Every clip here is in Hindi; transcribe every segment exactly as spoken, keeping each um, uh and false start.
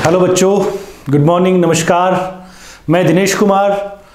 हेलो बच्चों, गुड मॉर्निंग, नमस्कार। मैं दिनेश कुमार।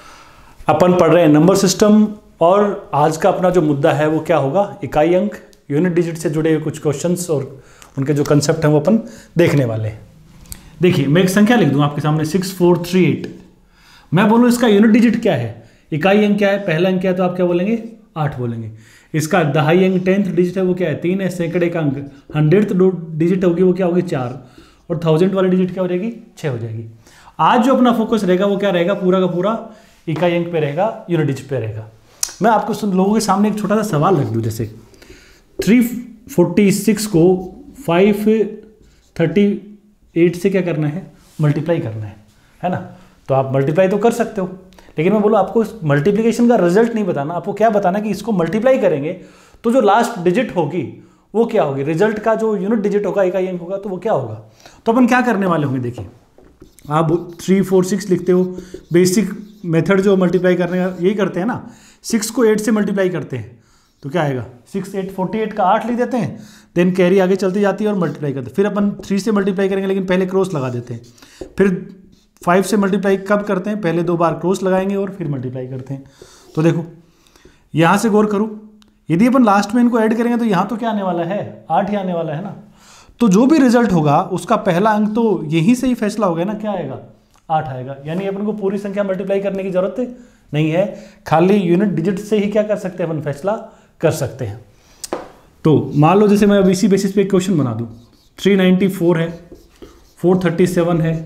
अपन पढ़ रहे हैं नंबर सिस्टम और आज का अपना जो मुद्दा है वो क्या होगा, इकाई अंक, यूनिट डिजिट से जुड़े हुए कुछ क्वेश्चंस और उनके जो कंसेप्ट हैं वो अपन देखने वाले हैं। देखिए, मैं एक संख्या लिख दूं आपके सामने सिक्स फोर थ्री एट। मैं बोलूँ इसका यूनिट डिजिट क्या है, इकाई अंक क्या है, पहला अंक क्या है, तो आप क्या बोलेंगे, आठ बोलेंगे। इसका दहाई अंक टेंथ डिजिट है वो क्या है, तीन है। सैकड़े का अंक हंड्रेड डिजिट होगी वो क्या होगी, चार। और थाउजेंड वाली डिजिट क्या हो जाएगी, छः हो जाएगी। आज जो अपना फोकस रहेगा वो क्या रहेगा, पूरा का पूरा इकाई अंक पे रहेगा, यूनिट डिजिट पे रहेगा। मैं आपको लोगों के सामने एक छोटा सा सवाल रख दूं, जैसे थ्री फोर्टी सिक्स को फाइव थर्टी एट से क्या करना है, मल्टीप्लाई करना है, है ना। तो आप मल्टीप्लाई तो कर सकते हो, लेकिन मैं बोलूँ आपको मल्टीप्लिकेशन का रिजल्ट नहीं बताना, आपको क्या बताना कि इसको मल्टीप्लाई करेंगे तो जो लास्ट डिजिट होगी वो क्या होगी, रिजल्ट का जो यूनिट डिजिट होगा, इकाई अंक होगा, तो वो क्या होगा। तो अपन क्या करने वाले होंगे, देखिए आप थ्री फोर सिक्स लिखते हो, बेसिक मेथड जो मल्टीप्लाई करने का यही करते हैं ना, सिक्स को एट से मल्टीप्लाई करते हैं तो क्या आएगा, सिक्स एट फोर्टी एट का आठ लिख देते हैं, देन कैरी आगे चलती जाती है और मल्टीप्लाई करते हैं। फिर अपन थ्री से मल्टीप्लाई करेंगे, लेकिन पहले क्रॉस लगा देते हैं। फिर फाइव से मल्टीप्लाई कब करते हैं, पहले दो बार क्रॉस लगाएंगे और फिर मल्टीप्लाई करते हैं। तो देखो यहाँ से गौर करूँ, यदि अपन लास्ट में इनको ऐड करेंगे तो यहाँ तो क्या आने वाला है, आठ ही आने वाला है ना। तो जो भी रिजल्ट होगा उसका पहला अंक तो यहीं से ही फैसला होगा ना, क्या आएगा, आठ आएगा। यानी अपन को पूरी संख्या मल्टीप्लाई करने की जरूरत नहीं है, खाली यूनिट डिजिट से ही क्या कर सकते हैं, अपन फैसला कर सकते हैं। तो मान लो जैसे मैं अब इसी बेसिस पे एक क्वेश्चन बना दूँ, थ्री नाइन्टी फोर है, फोर थर्टी सेवन है,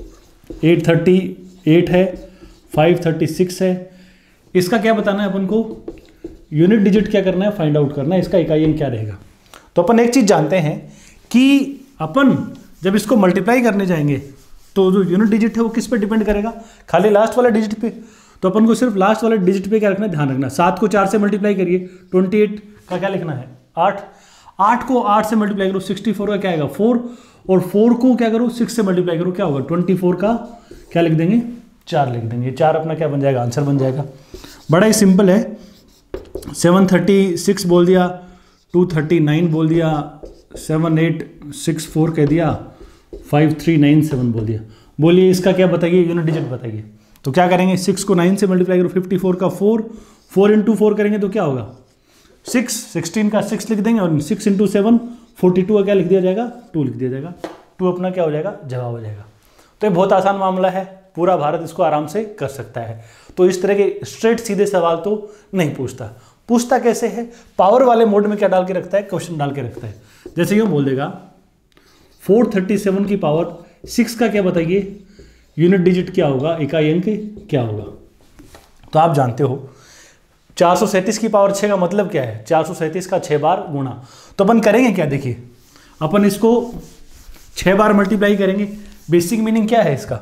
एट थर्टी एट है, फाइव थर्टी सिक्स है। इसका क्या बताना है अपन को, यूनिट डिजिट क्या करना है, फाइंड आउट करना है, इसका इकाई अंक क्या रहेगा। तो अपन एक चीज़ जानते हैं कि अपन जब इसको मल्टीप्लाई करने जाएंगे तो जो यूनिट डिजिट है वो किस पे डिपेंड करेगा, खाली लास्ट वाला डिजिट पे। तो अपन को सिर्फ लास्ट वाले डिजिट पे क्या रखना है, ध्यान रखना। सात को चार से मल्टीप्लाई करिए, ट्वेंटी एट का क्या लिखना है, आठ। आठ को आठ से मल्टीप्लाई करो, सिक्सटी फोर का क्या आएगा, फोर। और फोर को क्या करो, सिक्स से मल्टीप्लाई करो, क्या होगा, ट्वेंटी फोर का क्या लिख देंगे, चार लिख देंगे। चार अपना क्या बन जाएगा, आंसर बन जाएगा। बड़ा ही सिंपल है। सेवन थर्टी सिक्स बोल दिया, टू थर्टी नाइन बोल दिया, सेवन एट सिक्स फोर कह दिया, फाइव थ्री नाइन सेवन बोल दिया। बोलिए इसका क्या बताइए, यूनिट डिजिट बताइए। तो क्या करेंगे, सिक्स को नाइन से मल्टीप्लाई करो, फिफ्टी फोर का फोर, फोर इंटू फोर करेंगे तो क्या होगा, सिक्स। सिक्सटीन का सिक्स लिख देंगे और six into seven, forty two का क्या लिख दिया जाएगा, टू लिख दिया जाएगा। टू अपना क्या हो जाएगा, जवाब हो जाएगा। तो ये बहुत आसान मामला है, पूरा भारत इसको आराम से कर सकता है। तो इस तरह के स्ट्रेट सीधे सवाल तो नहीं पूछता। पूछता कैसे है, पावर वाले मोड में क्या डाल के रखता है, क्वेश्चन डाल के रखता है। जैसे यूँ बोल देगा फोर थर्टी सेवन की पावर सिक्स का क्या बताइए, यूनिट डिजिट क्या होगा, इकाई अंक क्या होगा। तो आप जानते हो चार सौ सैंतीस की पावर छः का मतलब क्या है, चार सौ सैंतीस का छः बार गुणा। तो अपन करेंगे क्या, देखिए अपन इसको छः बार मल्टीप्लाई करेंगे। बेसिक मीनिंग क्या है इसका,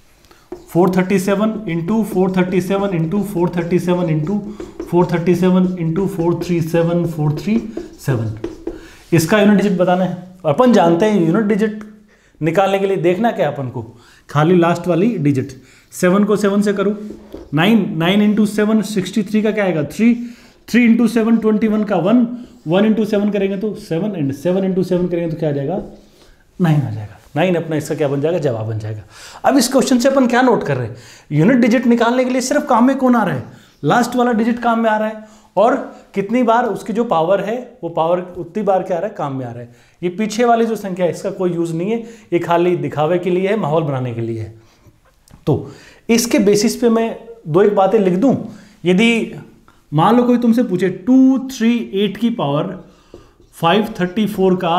four thirty seven into four thirty seven into four thirty seven into four thirty seven into four three seven four three seven. इसका यूनिट डिजिट बताना है। अपन जानते हैं यूनिट डिजिट निकालने के लिए देखना क्या है अपन को, खाली लास्ट वाली डिजिट। सेवन को सेवन से करूँ, nine, nine into seven sixty three का क्या आएगा, three. Three into seven twenty one का वन, वन इंटू सेवन करेंगे तो seven, and seven into seven करेंगे तो क्या आ जाएगा, नाइन आ जाएगा। नाइन अपना इसका क्या बन जाएगा, जवाब बन जाएगा। अब इस क्वेश्चन से अपन क्या नोट कर रहे हैं, यूनिट डिजिट निकालने के लिए सिर्फ काम में कौन आ रहा है, लास्ट वाला डिजिट काम में आ रहा है। और कितनी बार उसकी जो पावर है वो पावर उतनी बार क्या आ रहा है, काम में आ रहा है। ये पीछे वाली जो संख्या है इसका कोई यूज नहीं है, ये खाली दिखावे के लिए है, माहौल बनाने के लिए है। तो इसके बेसिस पे मैं दो एक बातें लिख दूं। यदि मान लो कोई तुमसे पूछे टू थ्री एट की पावर फाइव थर्टी फोर का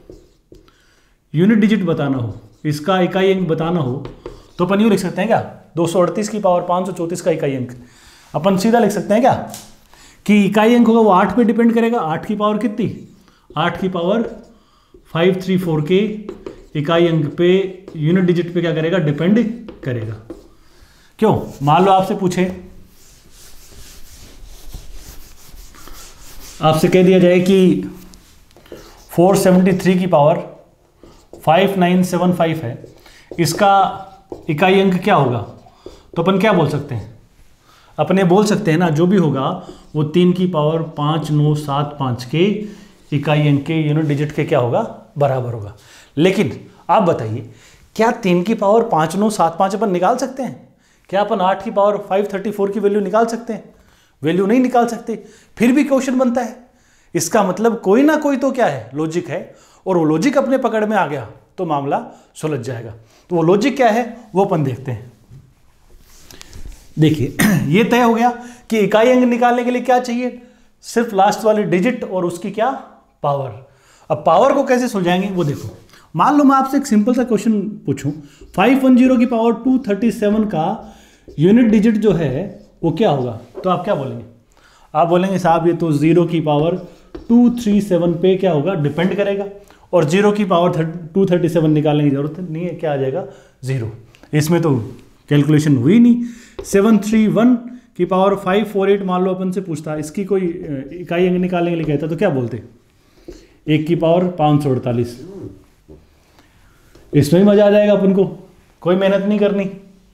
यूनिट डिजिट बताना हो, इसका इकाई अंक बताना हो, तो अपन यूँ लिख सकते हैं क्या, दो सौ अड़तीस की पावर पाँच सौ चौंतीस का इकाई अंक। अपन सीधा लिख सकते हैं क्या कि इकाई अंक होगा वो आठ पे डिपेंड करेगा। आठ की पावर कितनी, आठ की पावर फाइव थ्री फोर के इकाई अंक पे, यूनिट डिजिट पे क्या करेगा, डिपेंड करेगा। क्यों, मान लो आपसे पूछे, आपसे कह दिया जाए कि फोर सेवेंटी थ्री की power five nine seven five है, इसका इकाई अंक क्या होगा, तो अपन क्या बोल सकते हैं, अपने बोल सकते हैं ना, जो भी होगा वो तीन की पावर पाँच नौ सात पाँच के इकाई अंक के यूनिट डिजिट के क्या होगा, बराबर होगा। लेकिन आप बताइए क्या तीन की पावर पाँच नौ सात पाँच अपन निकाल सकते हैं? क्या अपन आठ की पावर फाइव थर्टी फोर की वैल्यू निकाल सकते हैं? वैल्यू नहीं निकाल सकते। फिर भी क्वेश्चन बनता है, इसका मतलब कोई ना कोई तो क्या है, लॉजिक है, और वो लॉजिक अपने पकड़ में आ गया तो मामला सुलझ जाएगा। तो वो लॉजिक क्या है वो अपन देखते हैं। देखिए ये तय हो गया कि इकाई अंक निकालने के लिए क्या चाहिए, सिर्फ लास्ट वाली डिजिट और उसकी क्या, पावर। अब पावर को कैसे सुलझाएंगे वो देखो। मान लो मैं आपसे एक सिंपल सा क्वेश्चन पूछूं, फाइव वन जीरो की पावर टू थर्टी सेवन का यूनिट डिजिट जो है वो क्या होगा, तो आप क्या बोलेंगे? आप बोलेंगे साहब ये तो जीरो की पावर टू थ्री सेवन पे क्या होगा, डिपेंड करेगा, और जीरो की पावर टू थर्टी सेवन निकालने की जरूरत नहीं है, क्या आ जाएगा, जीरो। इसमें तो कैलकुलेशन हुई नहीं। सेवन थ्री वन की पावर फाइव फोर एट मान लो अपन से पूछता, इसकी कोई इकाई अंक निकालने के लिए कहता तो क्या बोलते, एक की पावर पाँच सौ अड़तालीस। इसमें भी मजा आ जाएगा अपन को, कोई मेहनत नहीं करनी।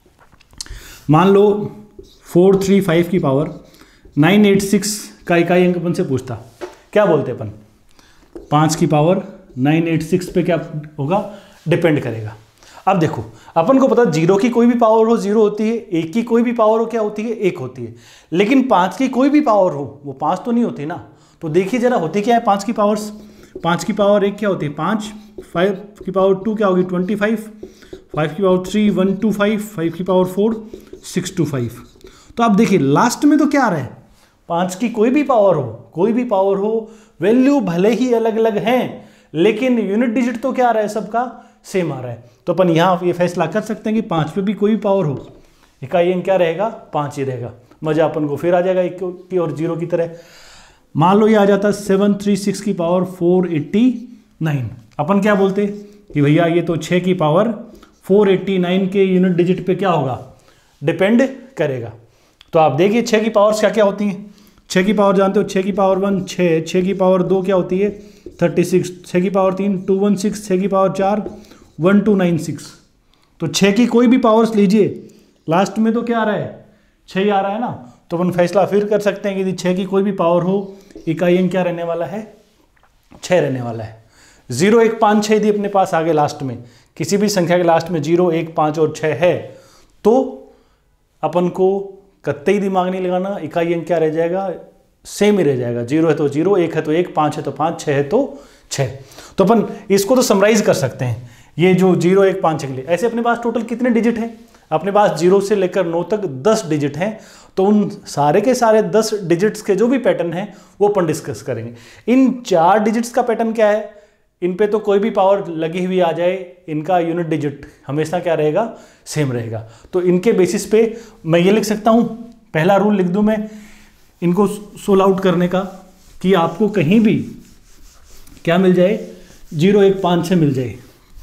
मान लो फोर थ्री फाइव की पावर नाइन एट सिक्स का इकाई अंक अपन से पूछता, क्या बोलते अपन, पाँच की पावर नाइन एट सिक्स पे क्या होगा, डिपेंड करेगा। अब देखो अपन को पता जीरो की कोई भी पावर हो जीरो होती है, एक की कोई भी पावर हो क्या होती है, एक होती है, लेकिन पाँच की कोई भी पावर हो वो पाँच तो नहीं होती ना। तो देखिए जरा होती क्या है पाँच की पावर्स, पाँच की पावर एक क्या होती है पाँच, फाइव की पावर टू क्या होगी ट्वेंटी फाइव, फाइव की power three one two five, five की power four six two five. तो आप देखिए लास्ट में तो क्या आ रहा है, पाँच की कोई भी पावर हो, कोई भी पावर हो, वैल्यू भले ही अलग अलग हैं लेकिन यूनिट डिजिट तो क्या आ रहा है, सबका सेम आ रहा है। तो अपन यहाँ ये फैसला कर सकते हैं कि पाँच पे भी कोई भी पावर हो, इकाई अंक क्या रहेगा, पाँच ही रहेगा। मजा अपन को फिर आ जाएगा एक की और जीरो की तरह। मान लो ये आ जाता सेवन थ्री सिक्स की पावर फोर एट्टी नाइन, अपन क्या बोलते कि भैया ये तो छः की पावर फोर एट्टी नाइन के यूनिट डिजिट पे क्या होगा, डिपेंड करेगा। तो आप देखिए छः की पावर्स क्या क्या होती हैं, छः की पावर जानते हो, छः की पावर वन छः, छः की पावर दो क्या होती है थर्टी सिक्स, छः की पावर तीन टू वन सिक्स, छः की पावर चार वन टू नाइन सिक्स। तो छः की कोई भी पावर्स लीजिए लास्ट में तो क्या आ रहा है, छः ही आ रहा है ना। तो अपन फैसला फिर कर सकते हैं कि यदि छः की कोई भी पावर हो इकाई अंक क्या रहने वाला है, छः रहने वाला है। जीरो एक पाँच छः यदि अपने पास आगे लास्ट में किसी भी संख्या के लास्ट में जीरो एक पाँच और छः है तो अपन को कत्ते ही दिमाग नहीं लगाना, इकाई अंक क्या रह जाएगा, सेम ही रह जाएगा। जीरो है तो जीरो, एक है तो एक, पाँच है तो पाँच, छः है तो छः। तो अपन इसको तो समराइज कर सकते हैं, ये जो जीरो एक पाँच के लिए। ऐसे अपने पास टोटल कितने डिजिट हैं, अपने पास जीरो से लेकर नौ तक दस डिजिट हैं। तो उन सारे के सारे दस डिजिट्स के जो भी पैटर्न हैं वो अपन डिस्कस करेंगे। इन चार डिजिट्स का पैटर्न क्या है, इन पे तो कोई भी पावर लगी हुई आ जाए, इनका यूनिट डिजिट हमेशा क्या रहेगा, सेम रहेगा। तो इनके बेसिस पे मैं ये लिख सकता हूँ, पहला रूल लिख दूँ मैं इनको सोल्व आउट करने का, कि आपको कहीं भी क्या मिल जाए, जीरो एक पाँच छः मिल जाए,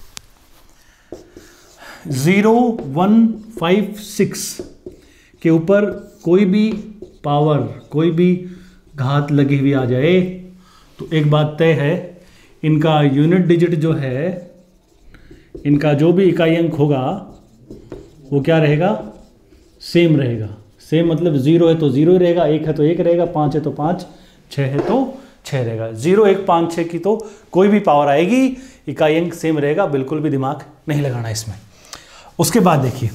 ज़ीरो वन फाइव सिक्स के ऊपर कोई भी पावर, कोई भी घात लगी हुई आ जाए तो एक बात तय है, इनका यूनिट डिजिट जो है, इनका जो भी इकाई अंक होगा वो क्या रहेगा, सेम रहेगा। सेम मतलब जीरो है तो जीरो ही रहेगा, एक है तो एक रहेगा, पाँच है तो पाँच, छः है तो छः रहेगा। जीरो एक पाँच छः की तो कोई भी पावर आएगी, इकाई अंक सेम रहेगा, बिल्कुल भी दिमाग नहीं लगाना इसमें। उसके बाद देखिए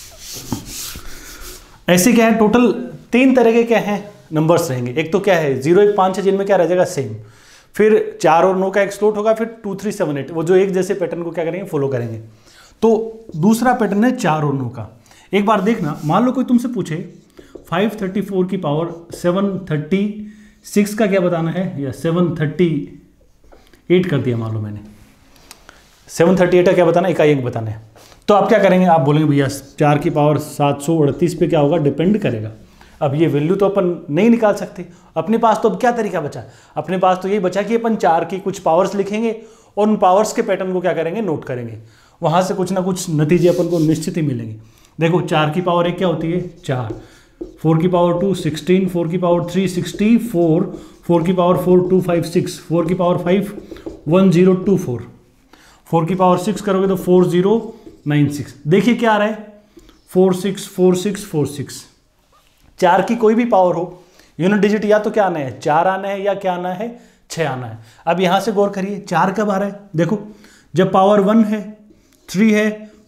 ऐसे क्या है, टोटल तीन तरह के क्या हैं नंबर्स रहेंगे। एक तो क्या है जीरो एक पाँच छः, जिनमें क्या रह जाएगा सेम, फिर चार और नौ का एक्सप्लोट होगा, फिर टू थ्री सेवन एट, वो जो एक जैसे पैटर्न को क्या करेंगे, फॉलो करेंगे। तो दूसरा पैटर्न है चार और नौ का। एक बार देखना, मान लो कोई तुमसे पूछे फाइव थर्टी फोर की पावर सेवन थर्टी सिक्स का क्या बताना है, या सेवन थर्टी एट कर दिया मान लो मैंने, सेवन थर्टी एट का क्या बताना है, इकाई अंक बताना है। तो आप क्या करेंगे, आप बोलेंगे भैया चार की पावर सात सौ अड़तीस पे क्या होगा, डिपेंड करेगा। अब ये वैल्यू तो अपन नहीं निकाल सकते, अपने पास तो अब क्या तरीका बचा, अपने पास तो यही बचा कि अपन चार की कुछ पावर्स लिखेंगे और उन पावर्स के पैटर्न को क्या करेंगे, नोट करेंगे। वहाँ से कुछ ना कुछ नतीजे अपन को निश्चित ही मिलेंगे। देखो चार की पावर एक क्या होती है, चार, फोर की पावर टू सिक्सटीन, फोर की power three sixty four, four की power four two five six, four की power five one zero two four, four की पावर सिक्स करोगे तो फोर जीरो नाइन सिक्स। देखिए क्या आ रहा है, four six four six four six. चार की कोई भी पावर हो, यूनिट डिजिट या तो क्या आना है, चार आना है, या क्या आना है, छः आना है। अब यहाँ से गौर करिए चार कब आ रहा है, देखो जब पावर वन है, थ्री है,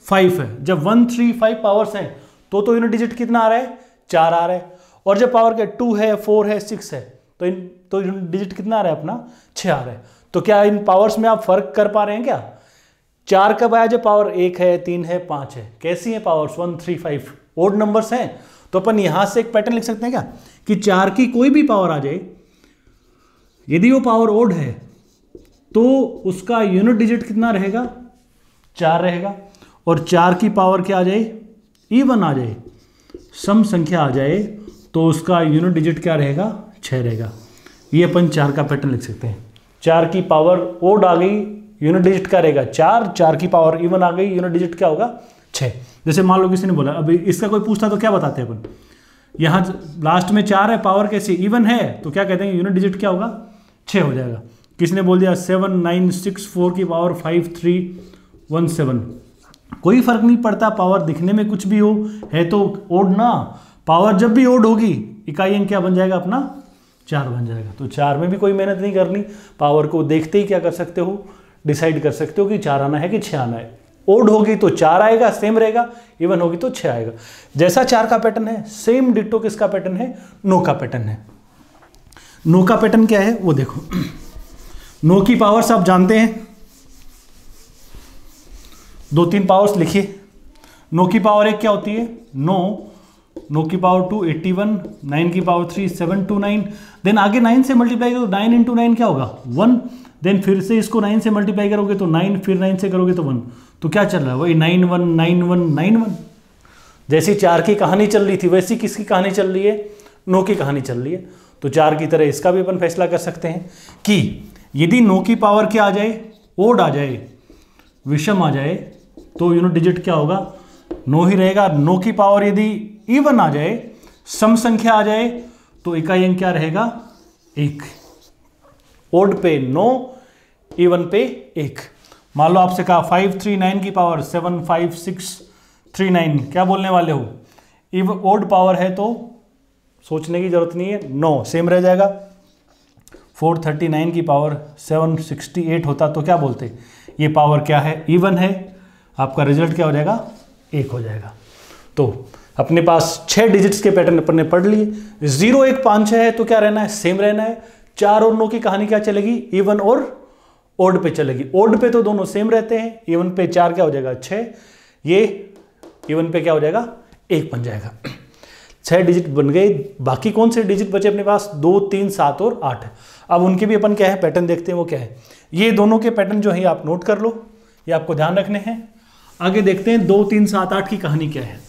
फाइव है। जब वन थ्री फाइव पावर्स हैं तो तो यूनिट डिजिट कितना आ रहा है, चार आ रहा है। और जब पावर के टू है, फोर है, सिक्स है तो इन तो यूनिट डिजिट कितना आ रहा है अपना, छः आ रहा है। तो क्या इन पावर्स में आप फर्क कर पा रहे हैं क्या? चार कब आया जब पावर एक है, तीन है, पाँच है। कैसी है powers, one three five odd numbers हैं। तो अपन यहां से एक पैटर्न लिख सकते हैं क्या कि चार की कोई भी पावर आ जाए, यदि वो पावर ओड है तो उसका यूनिट डिजिट कितना रहेगा, चार रहेगा। और चार की पावर क्या आ जाए, इवन आ जाए, सम संख्या आ जाए तो उसका यूनिट डिजिट क्या रहेगा, छः रहेगा। ये अपन चार का पैटर्न लिख सकते हैं। चार की पावर ओड आ गई, यूनिट डिजिट क्या रहेगा, चार। चार की पावर इवन आ गई, यूनिट डिजिट क्या होगा, छः। जैसे मान लो किसी ने बोला, अभी इसका कोई पूछता तो क्या बताते हैं अपन, यहाँ लास्ट में चार है, पावर कैसी, इवन है, तो क्या कहते हैं यूनिट डिजिट क्या होगा, छः हो जाएगा। किसी ने बोल दिया सेवन नाइन सिक्स फोर की power five three one seven, कोई फर्क नहीं पड़ता, पावर दिखने में कुछ भी हो, है तो ओड ना। पावर जब भी ओड होगी इकाई अंक क्या बन जाएगा अपना, चार बन जाएगा। तो चार में भी कोई मेहनत नहीं करनी, पावर को देखते ही क्या कर सकते हो, डिसाइड कर सकते हो कि चार आना है कि छः आना है। ओड होगी तो चार आएगा, सेम रहेगा, इवन होगी तो छः आएगा। जैसा चार का पैटर्न है सेम डिट्टो किसका पैटर्न है, नो का पैटर्न है। नो का पैटर्न क्या है वो देखो। नो की पावर्स आप जानते हैं, दो तीन पावर्स लिखिए। नो की पावर एक क्या होती है, नो। नो की power two eighty one, nine की power three seven two nine. Then आगे नाइन से मल्टीप्लाई करो, नाइन इंटू नाइन क्या होगा, वन। देन फिर से इसको नाइन से मल्टीप्लाई करोगे तो नाइन, फिर नाइन से करोगे तो वन। तो क्या चल रहा है, वही nine one nine one nine one. जैसी चार की कहानी चल रही थी वैसी किसकी कहानी चल रही है, नो की कहानी चल रही है। तो चार की तरह इसका भी अपन फैसला कर सकते हैं कि यदि नो की पावर क्या आ जाए, ओड आ जाए, विषम आ जाए, तो यूनिट डिजिट क्या होगा, नो ही रहेगा। नो की पावर यदि इवन आ जाए, सम संख्या आ जाए, तो इकाई अंक क्या रहेगा, एक। ओड पे नो, इवन पे एक। मान लो आपसे कहा फाइव थ्री नाइन की power seven five six three nine, क्या बोलने वाले हो, इव ओड पावर है तो सोचने की जरूरत नहीं है, नो सेम रह जाएगा। फोर थर्टी नाइन की पावर सेवन सिक्सटी एट होता तो क्या बोलते, ये पावर क्या है, इवन है। आपका रिजल्ट क्या हो जाएगा, एक हो जाएगा। तो अपने पास छह डिजिट्स के पैटर्न अपन ने पढ़ लिए। जीरो एक पाँच छः है तो क्या रहना है, सेम रहना है। चार और नौ की कहानी क्या चलेगी, इवन और ओड पे चलेगी। ओड पे तो दोनों सेम रहते हैं, इवन पे चार क्या हो जाएगा, छः। ये इवन पे क्या हो जाएगा, एक बन जाएगा। छह डिजिट बन गए। बाकी कौन से डिजिट बचे अपने पास, दो तीन सात और आठ। अब उनके भी अपन क्या है पैटर्न देखते हैं, वो क्या है। ये दोनों के पैटर्न जो है आप नोट कर लो, ये आपको ध्यान रखने हैं। आगे देखते हैं दो तीन सात आठ की कहानी क्या है।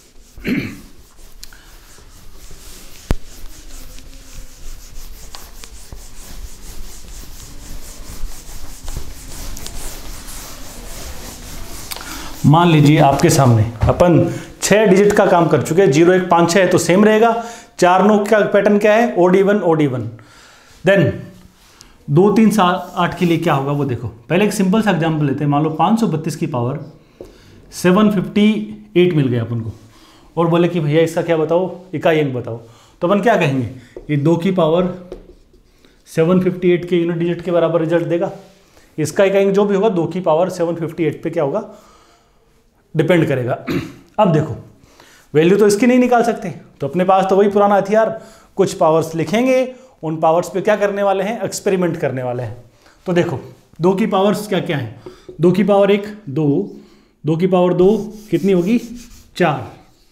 मान लीजिए आपके सामने अपन छह डिजिट का काम कर चुके हैं। जीरो एक पाँच छः है तो सेम रहेगा। चार नौ का पैटर्न क्या है, odd even odd even. Then दो तीन सात आठ के लिए क्या होगा वो देखो। पहले एक सिंपल सा एग्जाम्पल लेते हैं। मान लो पाँच सौ बत्तीस की पावर सेवन फिफ्टी एट मिल गया अपन को, और बोले कि भैया इसका क्या बताओ, इकाई अंक बताओ। तो अपन क्या कहेंगे, ये दो की पावर सेवन फिफ्टी एट के यूनिट डिजिट के बराबर रिजल्ट देगा। इसका इकाई अंक जो भी होगा दो की पावर सेवन फिफ्टी एट पे क्या होगा, डिपेंड करेगा। अब देखो वैल्यू तो इसकी नहीं निकाल सकते, तो अपने पास तो वही पुराना हथियार, कुछ पावर्स लिखेंगे, उन पावर्स पे क्या करने वाले हैं, एक्सपेरिमेंट करने वाले हैं। तो देखो दो की पावर्स क्या क्या है, दो की पावर एक दो, दो की पावर दो कितनी होगी, चार,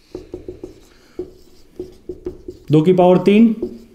दो की पावर तीन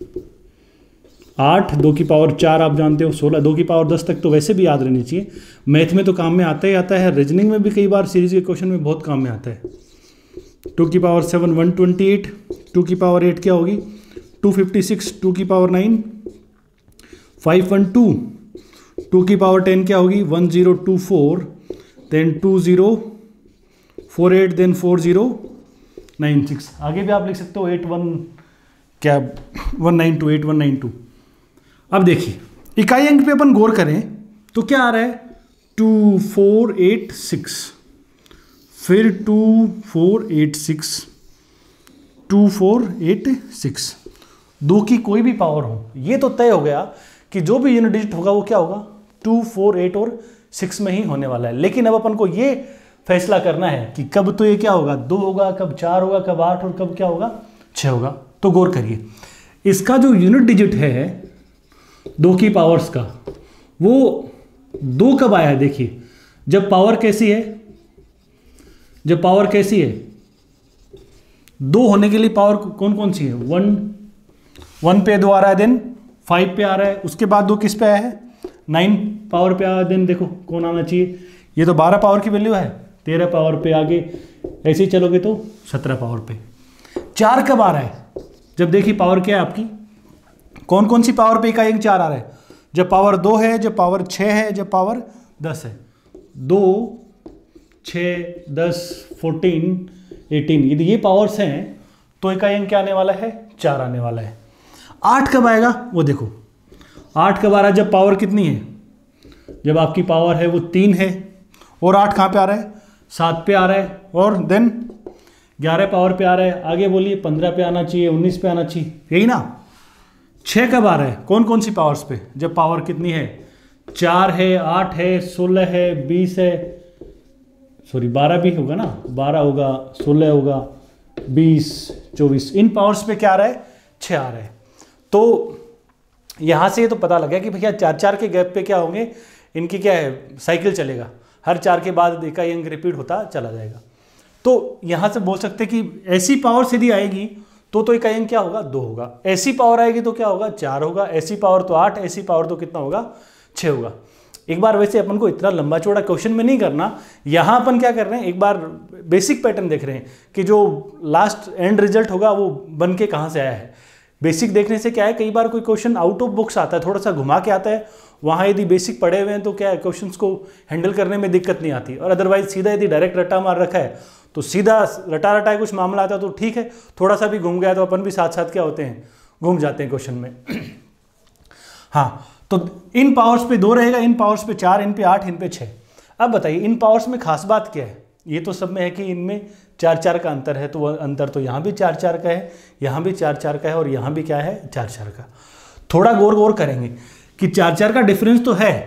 आठ, दो की पावर चार आप जानते हो सोलह, दो की पावर दस तक तो वैसे भी याद रहनी चाहिए। मैथ में तो काम में आता ही आता है, रीजनिंग में भी कई बार सीरीज के क्वेश्चन में बहुत काम में आता है। टू की power seven one twenty eight, two की पावर एट क्या होगी टू फिफ्टी सिक्स, टू की power nine five one two, two की पावर टेन क्या होगी one zero two four, then two zero four eight, then four zero nine six. आगे भी आप लिख सकते हो एट वन क्या one nine two eight one nine two. अब देखिए इकाई अंक पे अपन गौर करें तो क्या आ रहा है, टू फोर एट सिक्स, फिर two four eight six, two four eight six. दो की कोई भी पावर हो, ये तो तय हो गया कि जो भी यूनिट डिजिट होगा वो क्या होगा, टू फोर एट और सिक्स में ही होने वाला है। लेकिन अब अपन को ये फैसला करना है कि कब तो ये क्या होगा, दो होगा, कब चार होगा, कब आठ और कब क्या होगा, छः होगा। तो गौर करिए, इसका जो यूनिट डिजिट है दो की पावर्स का, वो दो कब आया है? देखिए, जब पावर कैसी है, जब पावर कैसी है, दो होने के लिए पावर कौन कौन सी है? वन, वन पे दो आ रहा है, देन फाइव पे आ रहा है, उसके बाद दो किस पे आया है? नाइन पावर पे आया, देन देखो कौन आना चाहिए, ये तो बारह पावर की वैल्यू है, तेरह पावर पे, आगे ऐसे ही चलोगे तो सत्रह पावर पे। चार कब आ रहा है? जब देखिए पावर क्या है आपकी, कौन कौन सी पावर पे इकाई अंक चार आ रहा है? जब पावर दो है, जब पावर छः है, जब पावर दस है। दो, छः, दस, फोर्टीन, एटीन, यदि ये पावर्स हैं तो इकाई अंक क्या आने वाला है? चार आने वाला है। आठ कब आएगा? वो देखो, आठ कब आ रहा है? जब पावर कितनी है? जब आपकी पावर है वो तीन है, और आठ कहाँ पे आ रहा है? सात पे आ रहा है, और देन ग्यारह पावर पे आ रहा है, आगे बोलिए पंद्रह पे आना चाहिए, उन्नीस पे आना चाहिए, यही ना। छः कब आ रहा है? कौन कौन सी पावर्स पे? जब पावर कितनी है? चार है, आठ है, सोलह है, बीस है, सॉरी बारह भी होगा ना, बारह होगा, सोलह होगा, बीस, चौबीस, इन पावर्स पे क्या आ रहा है? छः आ रहा है। तो यहाँ से ये तो पता लग गया कि भैया चार चार के गैप पे क्या होंगे, इनकी क्या है, साइकिल चलेगा, हर चार के बाद इकाई अंक रिपीट होता चला जाएगा। तो यहाँ से बोल सकते हैं कि ऐसी पावर यदि आएगी तो तो इकाई अंक क्या होगा? दो होगा। ऐसी पावर आएगी तो क्या होगा? चार होगा। ऐसी पावर तो आठ, ऐसी पावर तो कितना होगा? छः होगा। एक बार वैसे अपन को इतना लंबा चौड़ा क्वेश्चन में नहीं करना, यहाँ अपन क्या कर रहे हैं, एक बार बेसिक पैटर्न देख रहे हैं कि जो लास्ट एंड रिजल्ट होगा वो बन के कहाँ से आया है। बेसिक देखने से क्या है, कई बार कोई क्वेश्चन आउट ऑफ बुक्स आता है, थोड़ा सा घुमा के आता है, वहाँ यदि बेसिक पढ़े हुए हैं तो क्या है, क्वेश्चंस को हैंडल करने में दिक्कत नहीं आती। और अदरवाइज सीधा यदि डायरेक्ट रट्टा मार रखा है तो सीधा रटा रटा कुछ मामला आता है तो ठीक है, थोड़ा सा भी घूम गया तो अपन भी साथ साथ क्या होते हैं, घूम जाते हैं क्वेश्चन में। हाँ, तो इन पावर्स पे दो रहेगा, इन पावर्स पे चार, इन पे आठ, इन पे छः। अब बताइए इन पावर्स में खास बात क्या है? ये तो सब में है कि इनमें चार चार का अंतर है, तो वह अंतर तो यहाँ भी चार चार का है, यहाँ भी चार चार का है, और यहाँ भी क्या है, चार चार का। थोड़ा गौर गौर करेंगे कि चार चार का डिफरेंस तो है,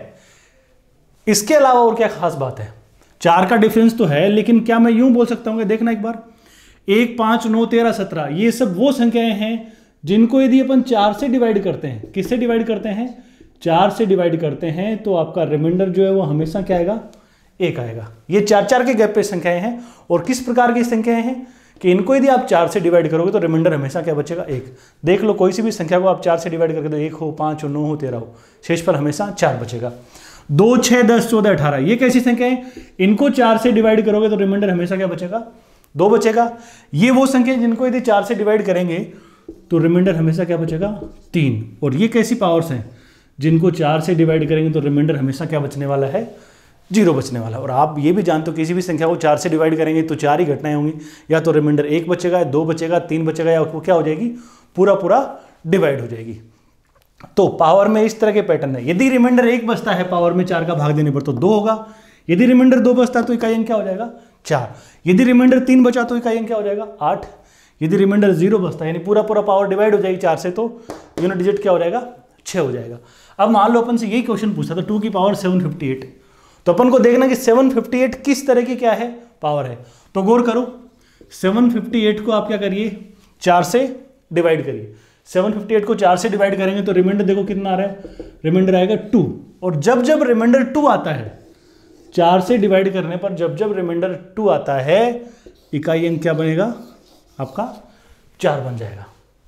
इसके अलावा और क्या खास बात है? चार का डिफरेंस तो है, लेकिन क्या मैं यूं बोल सकता हूँ, देखना एक बार, एक, पाँच, नौ, तेरह, सत्रह, ये सब वो संख्याएं हैं जिनको यदि अपन चार से डिवाइड करते हैं, किससे डिवाइड करते हैं? चार से डिवाइड करते हैं, तो आपका रिमाइंडर जो है वो हमेशा क्या आएगा? एक आएगा। ये चार चार के गैप पे संख्याएं हैं, और किस प्रकार की संख्याएं हैं कि इनको यदि आप चार से डिवाइड करोगे तो रिमाइंडर हमेशा क्या बचेगा? एक। देख लो, कोई सी भी संख्या को आप चार से डिवाइड करके तो एक हो, पाँच हो, नौ हो, तेरह हो, शेष पर हमेशा चार बचेगा। दो, छः, दस, चौदह, अठारह, ये कैसी संख्या है? इनको चार से डिवाइड करोगे तो रिमाइंडर हमेशा क्या बचेगा? दो बचेगा। ये वो संख्या जिनको यदि चार से डिवाइड करेंगे तो रिमाइंडर हमेशा क्या बचेगा? तीन। और ये कैसी पावर्स हैं जिनको चार से डिवाइड करेंगे तो रिमाइंडर हमेशा क्या बचने वाला है? जीरो बचने वाला। और आप ये भी जानते हो किसी भी संख्या को चार से डिवाइड करेंगे तो चार ही घटनाएं होंगी, या तो रिमाइंडर एक बचेगा, दो बचेगा, तीन बचेगा, या वो क्या हो जाएगी? पूरा पूरा डिवाइड हो जाएगी। तो पावर में इस तरह के पैटर्न है। यदि रिमाइंडर एक बचता है पावर में चार का भाग देने पर तो दो होगा। यदि रिमाइंडर दो बचता है तो इकाई अंक क्या हो जाएगा? चार। यदि रिमाइंडर तीन बचा तो इकाई अंक क्या हो जाएगा? आठ। यदि रिमाइंडर जीरो बचता है, यानी पूरा पूरा पावर डिवाइड हो जाएगी चार से, तो यूनिट डिजिट क्या हो जाएगा? छः हो जाएगा। अब मान लो अपन से यही क्वेश्चन पूछा था, टू की पावर सेवन फिफ्टी एट, तो अपन को देखना कि सेवन फिफ्टी एट किस तरह की क्या है? पावर है। तो गौर करो, सेवन फिफ्टी एट को आप क्या करिए? चार से डिवाइड करिए। सेवन फिफ्टी एट को चार से डिवाइड करेंगे तो रिमाइंडर देखो कितना आ रहा है? रिमाइंडर आएगा टू। और जब जब रिमाइंडर टू आता है, चार से डिवाइड करने पर जब जब रिमाइंडर टू आता है, इकाई अंक क्या बनेगा? आपका चार बन जाएगा।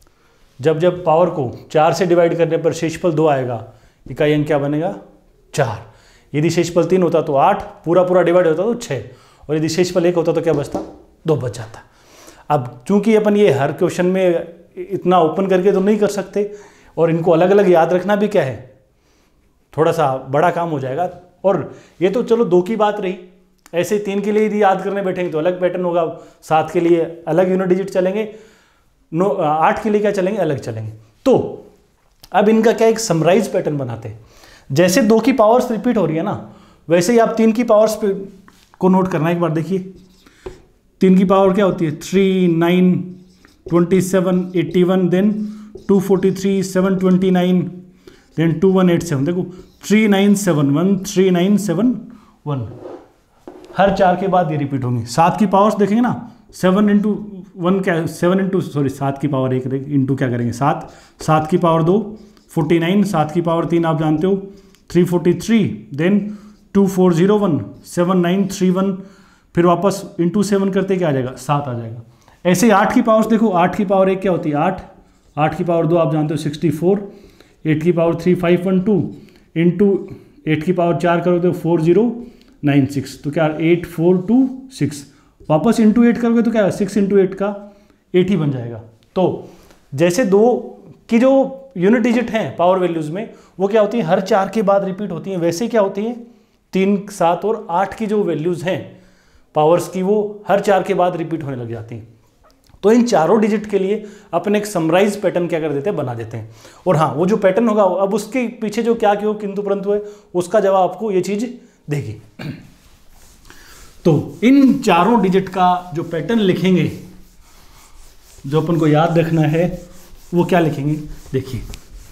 जब जब पावर को चार से डिवाइड करने पर शेषफल दो आएगा, इकाई अंक क्या बनेगा? चार। यदि शेषफल तीन होता तो आठ, पूरा पूरा डिवाइड होता तो छः, और यदि शेषफल एक होता तो क्या बचता? दो बच जाता। अब चूंकि अपन ये हर क्वेश्चन में इतना ओपन करके तो नहीं कर सकते, और इनको अलग अलग याद रखना भी क्या है, थोड़ा सा बड़ा काम हो जाएगा। और ये तो चलो दो की बात रही, ऐसे तीन के लिए यदि याद करने बैठेंगे तो अलग पैटर्न होगा, सात के लिए अलग यूनिट डिजिट चलेंगे, नो आठ के लिए क्या चलेंगे? अलग चलेंगे। तो अब इनका क्या एक समराइज पैटर्न बनाते हैं। जैसे दो की पावर्स रिपीट हो रही है ना, वैसे ही आप तीन की पावर्स पे को नोट करना। एक बार देखिए, तीन की पावर क्या होती है? Three, nine, twenty seven, eighty one, then two forty three, seven twenty nine, then two one eight seven. देखो three nine seven one, three nine seven one. हर चार के बाद ये रिपीट होंगे। सात की पावर्स देखेंगे ना, सेवन इंटू वन क्या, सेवन इंटू सॉरी सात की पावर एक इंटू क्या करेंगे सात, सात की पावर दो फोर्टी नाइन, सात की पावर तीन आप जानते हो three forty three, then two four zero one, seven nine three one, फिर वापस इंटू सेवन करते क्या आ जाएगा सात आ जाएगा। ऐसे ही आठ की पावर्स देखो, आठ की पावर एक क्या होती है आठ, आठ की पावर दो आप जानते हो सिक्सटी फोर, एट की power three five one two, into eight की पावर चार करोगे तो फोर जीरो नाइन सिक्स, तो क्या एट फोर टू सिक्स, वापस इंटू एट करोगे तो क्या सिक्स इंटू एट का एट ही बन जाएगा। तो जैसे दो की जो यूनिट डिजिट हैं पावर वैल्यूज में वो क्या होती है हर चार के बाद रिपीट होती हैं, वैसे क्या होती है तीन सात और आठ की जो वैल्यूज हैं पावर्स की वो हर चार के बाद रिपीट होने लग जाती हैं। तो इन चारों डिजिट के लिए अपन एक समराइज पैटर्न क्या कर देते हैं बना देते हैं, और हाँ वो जो पैटर्न होगा अब उसके पीछे जो क्या क्यों किंतु परंतु है उसका जवाब आपको ये चीज देगी। तो इन चारों डिजिट का जो पैटर्न लिखेंगे जो अपन को याद रखना है वो क्या लिखेंगे देखिए,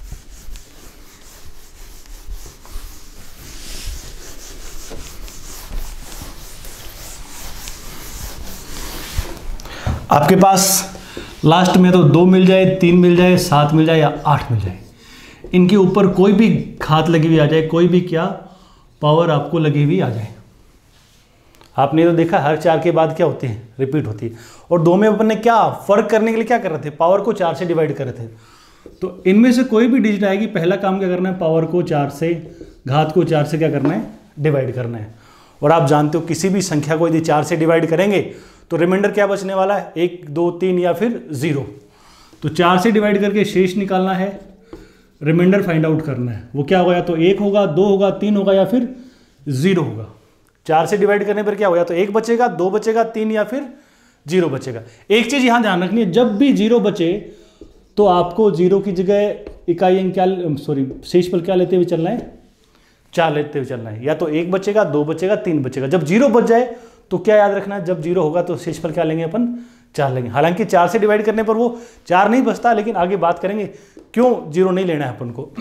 आपके पास लास्ट में तो दो मिल जाए, तीन मिल जाए, सात मिल जाए या आठ मिल जाए, इनके ऊपर कोई भी घात लगी हुई आ जाए, कोई भी क्या पावर आपको लगी हुई आ जाए। आपने तो देखा हर चार के बाद क्या होती है रिपीट होती है, और दो में अपन ने क्या फर्क करने के लिए क्या कर रहे थे पावर को चार से डिवाइड कर रहे थे। तो इनमें से कोई भी डिजिट आएगी पहला काम क्या करना है पावर को चार से, घात को चार से क्या करना है डिवाइड करना है। और आप जानते हो किसी भी संख्या को यदि चार से डिवाइड करेंगे तो रिमाइंडर क्या बचने वाला है एक दो तीन या फिर जीरो। तो चार से डिवाइड करके शेष निकालना है, रिमाइंडर फाइंड आउट करना है, वो क्या होगा या तो एक होगा, दो होगा, तीन होगा या फिर जीरो होगा। चार से डिवाइड करने पर क्या होगा तो एक बचेगा, दो बचेगा, तीन या फिर जीरो बचेगा। एक चीज यहां ध्यान रखनी है जब भी जीरो बचे तो आपको जीरो की जगह इकाई अंक क्या सॉरी शेष पर क्या लेते हुए चलना है चार लेते हुए चलना है, या तो एक बचेगा, दो बचेगा, तीन बचेगा। जब जीरो बच जाए तो क्या याद रखना है जब जीरो होगा तो शेष पर क्या लेंगे अपन चार लेंगे। हालांकि चार से डिवाइड करने पर वो चार नहीं बचता, लेकिन आगे बात करेंगे क्यों जीरो नहीं लेना है अपन को।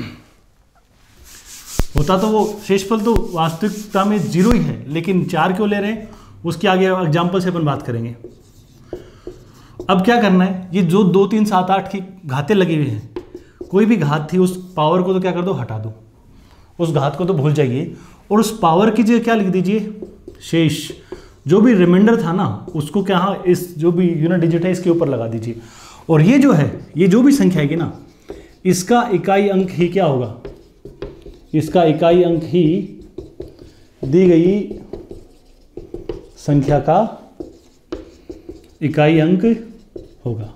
होता तो वो शेषफल तो वास्तविकता में जीरो ही है, लेकिन चार क्यों ले रहे हैं उसके आगे एग्जाम्पल से अपन बात करेंगे। अब क्या करना है ये जो दो तीन सात आठ की घातें लगी हुई हैं, कोई भी घात थी उस पावर को तो क्या कर दो हटा दो, उस घात को तो भूल जाइए, और उस पावर की जगह क्या लिख दीजिए शेष। जो भी रिमाइंडर था ना उसको क्या हाँ इस जो भी यूनिट डिजिट है इसके ऊपर लगा दीजिए। और ये जो है ये जो भी संख्या है ना इसका इकाई अंक ही क्या होगा, इसका इकाई अंक ही दी गई संख्या का इकाई अंक होगा।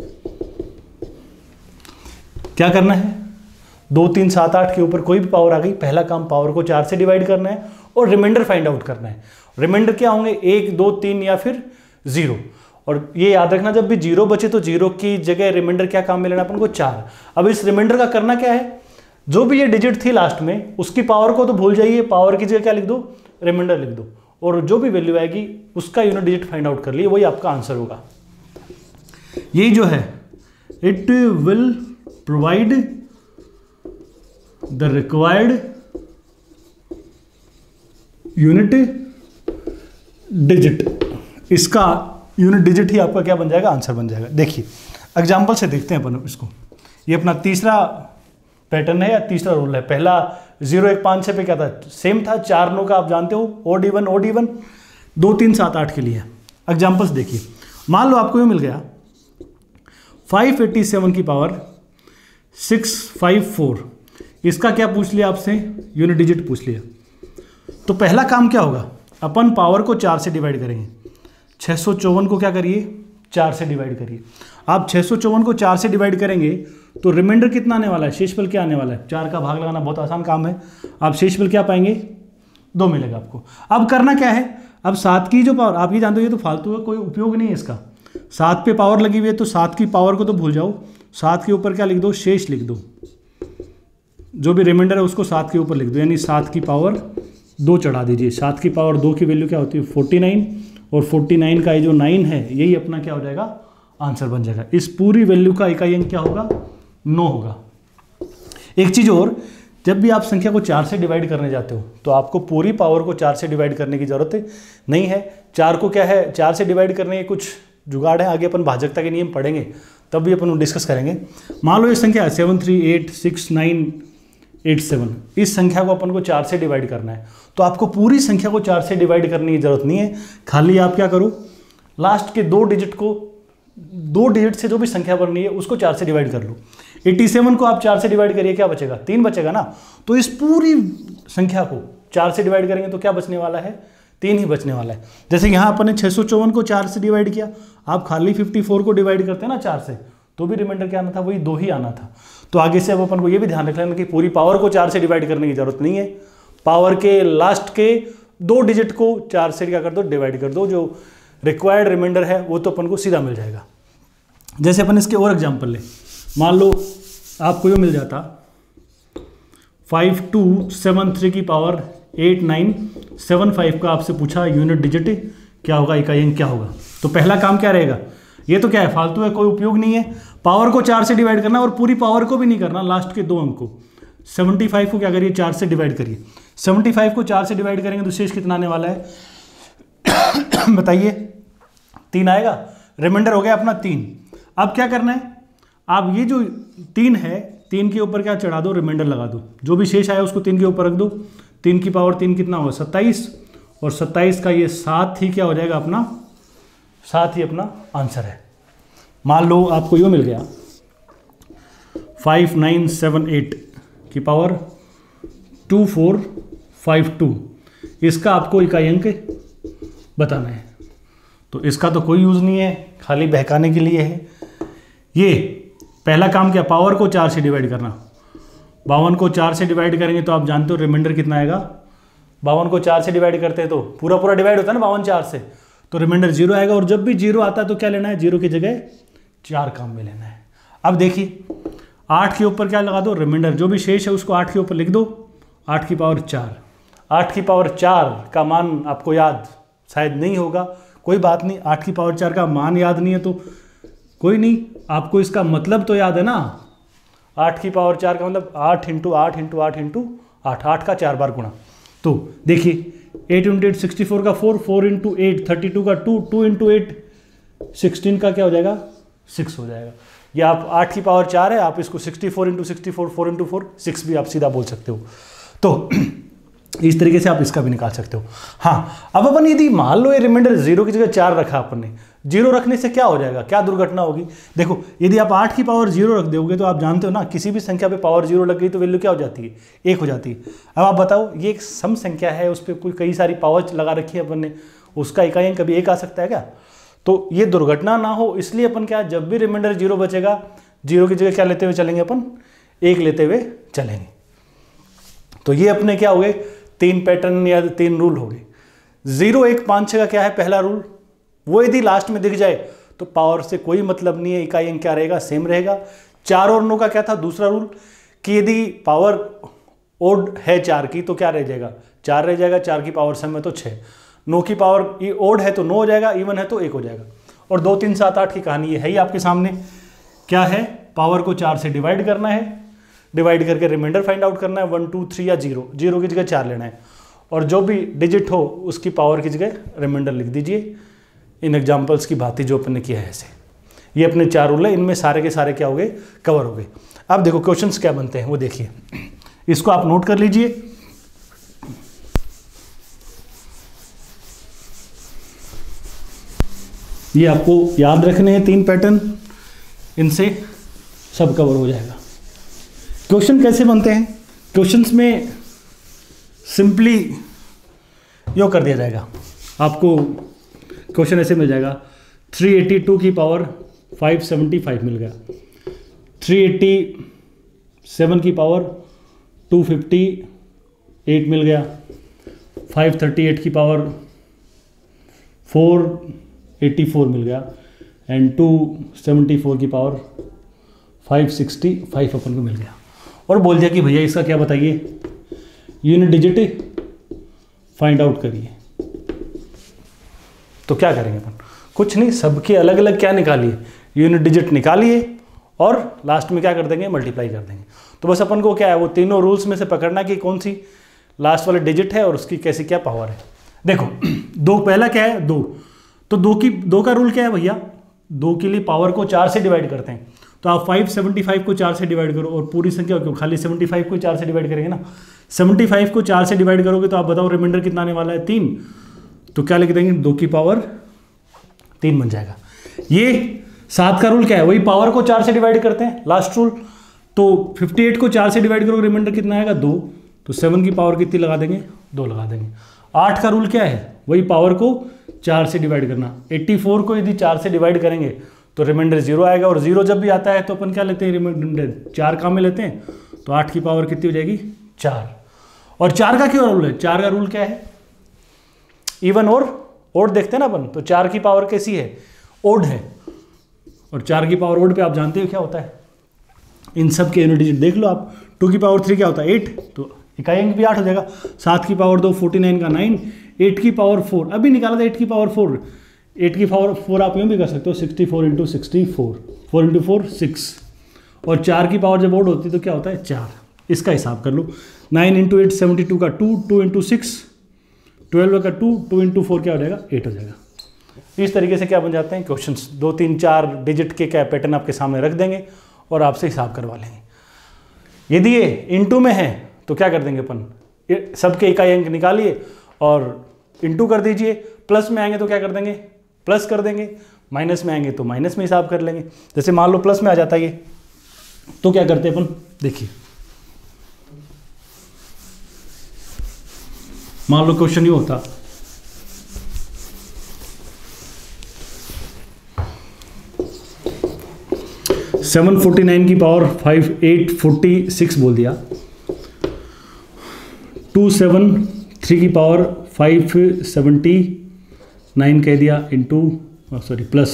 क्या करना है दो तीन सात आठ के ऊपर कोई भी पावर आ गई, पहला काम पावर को चार से डिवाइड करना है और रिमाइंडर फाइंड आउट करना है। रिमाइंडर क्या होंगे एक दो तीन या फिर जीरो। और ये याद रखना जब भी जीरो बचे तो जीरो की जगह रिमाइंडर क्या काम में लेना अपन को चार। अब इस रिमाइंडर का करना क्या है जो भी ये डिजिट थी लास्ट में उसकी पावर को तो भूल जाइए, पावर की जगह क्या लिख दो रिमाइंडर लिख दो, और जो भी वैल्यू आएगी उसका यूनिट डिजिट फाइंड आउट कर लिए, वही आपका आंसर होगा। यही जो है it will provide the required unit digit, इसका यूनिट डिजिट ही आपका क्या बन जाएगा आंसर बन जाएगा। देखिए एग्जाम्पल से देखते हैं अपन इसको। ये अपना तीसरा पैटर्न है या तीसरा रोल है। पहला जीरो एक पाँच छः पे क्या था सेम था, चार नो का आप जानते हो ओड इवन ओड इवन, दो तीन सात आठ के लिए। एग्जाम्पल्स देखिए, मान लो आपको ये मिल गया फाइव एट्टी सेवन की पावर सिक्स फाइव फोर, इसका क्या पूछ लिया आपसे यूनिट डिजिट पूछ लिया। तो पहला काम क्या होगा अपन पावर को चार से डिवाइड करेंगे, छः सौ चौवन को क्या करिए चार से डिवाइड करिए। आप छः सौ चौवन को चार से डिवाइड करेंगे तो रिमाइंडर कितना आने वाला है, शेषफल क्या आने वाला है, चार का भाग लगाना बहुत आसान काम है। आप शेषफल क्या पाएंगे दो मिलेगा आपको। अब करना क्या है, अब सात की जो पावर आप ये जानते हो ये तो फालतू है, कोई उपयोग नहीं है इसका। सात पे पावर लगी हुई है तो सात की पावर को तो भूल जाओ, सात के ऊपर क्या लिख दो शेष लिख दो, जो भी रिमाइंडर है उसको सात के ऊपर लिख दो, यानी सात की पावर दो चढ़ा दीजिए। सात की पावर दो की वैल्यू क्या होती है फोर्टी नाइन, और फोर्टी नाइन का ये जो नाइन है यही अपना क्या हो जाएगा आंसर बन जाएगा। इस पूरी वैल्यू का इकाई अंक क्या होगा नौ होगा। एक चीज और, जब भी आप संख्या को चार से डिवाइड करने जाते हो तो आपको पूरी पावर को चार से डिवाइड करने की ज़रूरत नहीं है। चार को क्या है, चार से डिवाइड करने के कुछ जुगाड़ है, आगे अपन भाजकता के नियम पढ़ेंगे तब भी अपन डिस्कस करेंगे। मान लो ये संख्या है seven three eight six nine eight seven, इस संख्या को अपन को चार से डिवाइड करना है, तो आपको पूरी संख्या को चार से डिवाइड करने की ज़रूरत नहीं है। खाली आप क्या करो, लास्ट के दो डिजिट को, दो डिजिट से जो भी संख्या बननी है उसको चार से डिवाइड कर लो। सत्तासी को आप चार से डिवाइड करिए, क्या बचेगा, तीन बचेगा ना। तो इस पूरी संख्या को चार से डिवाइड करेंगे तो क्या बचने वाला है, तीन ही बचने वाला है। जैसे यहाँ अपन ने छः सौ चौवन को चार से डिवाइड किया, आप खाली चौवन को डिवाइड करते हैं ना चार से, तो भी रिमाइंडर क्या आना था, वही दो ही आना था। तो आगे से अब अपन को ये भी ध्यान रख लेना कि पूरी पावर को चार से डिवाइड करने की जरूरत नहीं है, पावर के लास्ट के दो डिजिट को चार से क्या कर दो, डिवाइड कर दो, जो रिक्वायर्ड रिमाइंडर है वो तो अपन को सीधा मिल जाएगा। जैसे अपन इसके और एग्जाम्पल ले, मान लो आपको ये मिल जाता फाइव टू सेवन थ्री की power eight nine seven five का आपसे पूछा यूनिट डिजिट क्या होगा, इकाई अंक क्या होगा। तो पहला काम क्या रहेगा, ये तो क्या है, फालतू है, कोई उपयोग नहीं है। पावर को चार से डिवाइड करना और पूरी पावर को भी नहीं करना, लास्ट के दो अंक को। सेवेंटी फाइव को क्या करिए, चार से डिवाइड करिए। सेवेंटी फाइव को चार से डिवाइड करेंगे तो शेष कितना आने वाला है बताइए, तीन आएगा। रिमाइंडर हो गया अपना तीन। अब क्या करना है, आप ये जो तीन है, तीन के ऊपर क्या चढ़ा दो, रिमाइंडर लगा दो, जो भी शेष आया उसको तीन के ऊपर रख दो। तीन की पावर तीन कितना होगा, सत्ताईस, और सत्ताईस का ये सात ही क्या हो जाएगा अपना, सात ही अपना आंसर है। मान लो आपको यो मिल गया फाइव नाइन सेवन एट की power two four five two, इसका आपको इकाई अंक बताना है। तो इसका तो कोई यूज़ नहीं है, खाली बहकाने के लिए है। ये पहला काम क्या, पावर को चार से डिवाइड करना। बावन को चार से डिवाइड करेंगे तो आप जानते हो रिमाइंडर कितना आएगा, बावन को चार से डिवाइड करते हैं तो पूरा पूरा डिवाइड होता है ना बावन चार से, तो रिमाइंडर जीरो आएगा। और जब भी जीरो आता है तो क्या लेना है, जीरो की जगह चार काम में लेना है। अब देखिए आठ के ऊपर क्या लगा दो, रिमाइंडर, जो भी शेष है उसको आठ के ऊपर लिख दो, आठ की पावर चार। आठ की पावर चार का मान आपको याद शायद नहीं होगा, कोई बात नहीं, आठ की पावर चार का मान याद नहीं है तो कोई नहीं, आपको इसका मतलब तो याद है ना। आठ की पावर चार का मतलब आठ इंटू आठ इंटू आठ इंटू आठ, आठ का चार बार गुणा। तो देखिए eight into eight sixty four का four, four into eight thirty two का two, two into eight sixteen का क्या हो जाएगा, सिक्स हो जाएगा। या आप आठ की पावर चार है, आप इसको sixty four into sixty four, four into four six भी आप सीधा बोल सकते हो। तो इस तरीके से आप इसका भी निकाल सकते हो। हाँ, अब अपन यदि मान लो ये रिमाइंडर जीरो की जगह चार रखा अपन ने, जीरो रखने से क्या हो जाएगा, क्या दुर्घटना होगी। देखो यदि आप आठ की पावर जीरो रख दोगे तो आप जानते हो ना, किसी भी संख्या पे पावर जीरो लग गई तो वैल्यू क्या हो जाती है, एक हो जाती है। अब आप बताओ, ये एक सम संख्या है, उस पर कोई कई सारी पावर लगा रखी है अपन ने, उसका इकाई अंक कभी एक आ सकता है क्या। तो ये दुर्घटना ना हो इसलिए अपन क्या, जब भी रिमाइंडर जीरो बचेगा, जीरो की जगह क्या लेते हुए चलेंगे, अपन एक लेते हुए चलेंगे। तो ये अपने क्या हो गए, तीन पैटर्न या तीन रूल हो गए। जीरो एक पाँच छः का क्या है पहला रूल, वो यदि लास्ट में दिख जाए तो पावर से कोई मतलब नहीं है, इकाई अंक क्या रहेगा, सेम रहेगा। चार और नौ का क्या था दूसरा रूल, कि यदि पावर ओड है चार की तो क्या रह जाएगा, चार रह जाएगा, चार की पावर सम है तो छः, नौ की पावर ओड है तो नौ हो जाएगा, इवन है तो एक हो जाएगा। और दो तीन सात आठ की कहानी ये है ही आपके सामने, क्या है, पावर को चार से डिवाइड करना है, डिवाइड करके रिमाइंडर फाइंड आउट करना है, वन टू थ्री या जीरो, जीरो की जगह चार लेना है, और जो भी डिजिट हो उसकी पावर की जगह रिमाइंडर लिख दीजिए, इन एग्जांपल्स की भांति जो अपन ने किया है ऐसे। ये अपने चार रूल है, इनमें सारे के सारे क्या हो गए, कवर हो गए। अब देखो क्वेश्चंस क्या बनते हैं वो देखिए, इसको आप नोट कर लीजिए। ये आपको याद रखने हैं तीन पैटर्न, इनसे सब कवर हो जाएगा। क्वेश्चन कैसे बनते हैं, क्वेश्चंस में सिंपली यो कर दिया जाएगा, आपको क्वेश्चन ऐसे मिल जाएगा, थ्री एटी टू की पावर फाइव सेवेंटी फाइव मिल गया, थ्री एटी सेवन की पावर टू फिफ्टी एट मिल गया, फाइव थर्टी एट की पावर फोर एटी फोर मिल गया, एंड टू सेवेंटी फोर की पावर फाइव सिक्सटी फाइव अपन को मिल गया। और बोल दिया कि भैया इसका क्या बताइए, यूनिट डिजिट फाइंड आउट करिए। तो क्या करेंगे अपन, कुछ नहीं, सबके अलग अलग क्या निकालिए, यूनिट डिजिट निकालिए और लास्ट में क्या कर देंगे, मल्टीप्लाई कर देंगे। तो बस अपन को क्या है, वो तीनों रूल्स में से पकड़ना कि कौन सी लास्ट वाला डिजिट है और उसकी कैसी क्या पावर है। देखो दो, पहला क्या है दो, तो दो की दो का रूल क्या है भैया, दो के लिए पावर को चार से डिवाइड करते हैं। तो आप फाइव सेवेंटी फाइव को चार से डिवाइड करो और पूरी संख्या क्यों, खाली सेवेंटी फाइव को चार से डिवाइड करेंगे ना। सेवेंटी फाइव को चार से डिवाइड करोगे तो आप बताओ रिमाइंडर कितना आने वाला है, तीन। तो क्या लिख देंगे, दो की पावर तीन बन जाएगा। ये सात का रूल क्या है, वही पावर को चार से डिवाइड करते हैं, लास्ट रूल। तो फिफ्टी एट को चार से डिवाइड करोगे रिमाइंडर कितना आएगा, दो। तो सेवन की पावर कितनी लगा देंगे, दो लगा देंगे। आठ का रूल क्या है, वही पावर को चार से डिवाइड करना। एट्टी फोर को यदि चार से डिवाइड करेंगे तो रिमाइंडर जीरो आएगा, और जीरो जब भी आता है तो अपन क्या लेते हैं, रिमाइंडर चार काम में लेते हैं। तो आठ की पावर कितनी हो जाएगी, चार। और चार का क्यों रूल है, चार का रूल क्या है, इवन और ओड देखते हैं ना अपन। तो चार की पावर कैसी है, ओड है, और चार की पावर ओड पे आप जानते हो क्या होता है, इन सब के यूनिट डिजिट देख लो आप। टू की पावर थ्री क्या होता है, एट, तो इकाई अंक भी आठ हो जाएगा। सात की पावर दो, फोर्टी नाइन का नाइन। एट की पावर फोर, अभी निकाला था एट की पावर फोर। एट की पावर फोर आप यूँ भी कर सकते हो, sixty four into sixty four, four into four six. और चार की पावर जब ओड होती है तो क्या होता है, चार। इसका हिसाब कर लो, nine into eight seventy two का two, two into six twelve का टू, टू इंटू फोर क्या हो जाएगा, एट हो जाएगा। इस तरीके से क्या बन जाते हैं क्वेश्चंस, दो तीन चार डिजिट के क्या पैटर्न आपके सामने रख देंगे और आपसे हिसाब करवा लेंगे। यदि ये इनटू में है तो क्या कर देंगे अपन, सबके इकाई अंक निकालिए और इनटू कर दीजिए। प्लस में आएंगे तो क्या कर देंगे, प्लस कर देंगे। माइनस में आएंगे तो माइनस में हिसाब कर लेंगे। जैसे मान लो प्लस में आ जाता है ये, तो क्या करते हैं अपन, देखिए मान लो क्वेश्चन ये होता, सेवन फोर्टी नाइन की power five eight forty six बोल दिया, टू सेवन थ्री की पावर फाइव सेवेंटी नाइन कह दिया, into sorry plus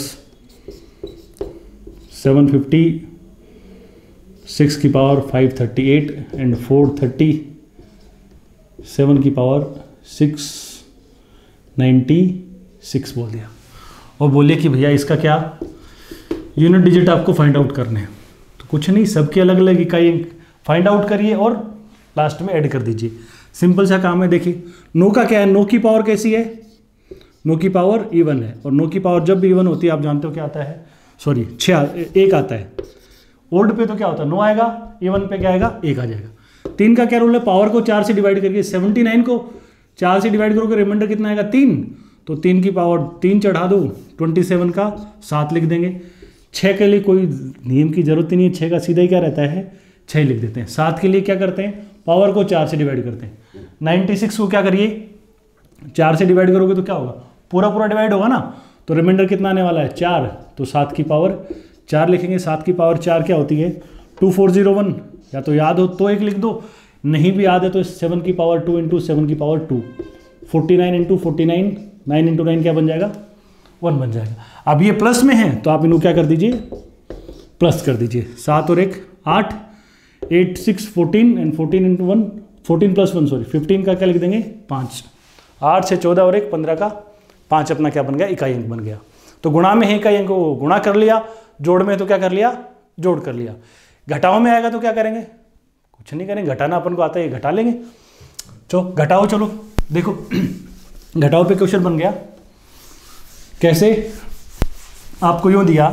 seven fifty six की power five thirty eight and four thirty seven की पावर सिक्स नाइन्टी सिक्स बोल दिया। और बोलिए कि भैया इसका क्या यूनिट डिजिट आपको फाइंड आउट करने हैं। तो कुछ नहीं, सबके अलग अलग इकाई फाइंड आउट करिए और लास्ट में ऐड कर दीजिए। सिंपल सा काम है। देखिए नो का क्या है, नो की पावर कैसी है, नो की पावर इवन है, और नो की पावर जब भी इवन होती है आप जानते हो क्या आता है, सॉरी छः एक आता है। ओल्ड पे तो क्या होता है, नो आएगा, इवन पे क्या आएगा, एक आ जाएगा। तीन का क्या रूल है, पावर को चार से डिवाइड करके सेवेंटी नाइन को चार से डिवाइड करोगे रिमाइंडर कितना आएगा, तीन। तो तीन की पावर तीन चढ़ा दो, ट्वेंटी सेवन का सात लिख देंगे। छः के लिए कोई नियम की जरूरत ही नहीं है, छः का सीधा ही क्या रहता है, छः लिख देते हैं। सात के लिए क्या करते हैं, पावर को चार से डिवाइड करते हैं। नाइन्टी सिक्स को क्या करिए, चार से डिवाइड करोगे तो क्या होगा, पूरा पूरा डिवाइड होगा ना, तो रिमाइंडर कितना आने वाला है, चार। तो सात की पावर चार लिखेंगे। सात की पावर चार क्या होती है, टू फोर जीरो वन। या तो याद हो तो एक लिख दो, नहीं भी याद है तो सेवन की पावर टू इंटू सेवन की power two, forty nine into forty nine, nine into nine क्या बन जाएगा, वन बन जाएगा। अब ये प्लस में है तो आप इनको क्या कर दीजिए, प्लस कर दीजिए। सात और एक आठ, eight six fourteen and fourteen into one, fourteen plus one sorry fifteen का क्या लिख देंगे, पाँच। आठ से चौदह और एक पंद्रह का पाँच अपना क्या बन गया, इकाई अंक बन गया। तो गुणा में है इकाई अंक को गुणा कर लिया, जोड़ में तो क्या कर लिया, जोड़ कर लिया। घटाओ में आएगा तो क्या करेंगे, कुछ नहीं करेंगे, घटाना अपन को आता है, घटा लेंगे। चलो घटाओ, चलो देखो घटाओ पे क्वेश्चन बन गया। कैसे, आपको यूं दिया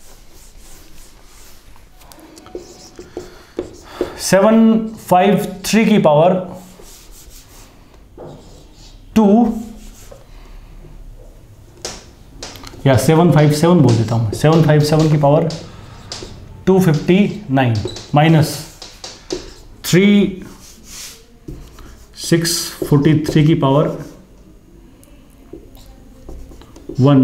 सेवन फाइव थ्री की पावर टू, या सेवन फाइव सेवन बोल देता हूं, सेवन फाइव सेवन की power two fifty nine minus three six forty three की पावर वन